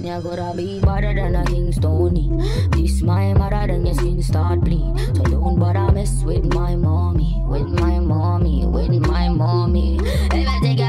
You gotta be better than a Kingstony. This my mother, then your skin start bleed. So don't bother mess with my mommy, with my mommy, with my mommy. If I take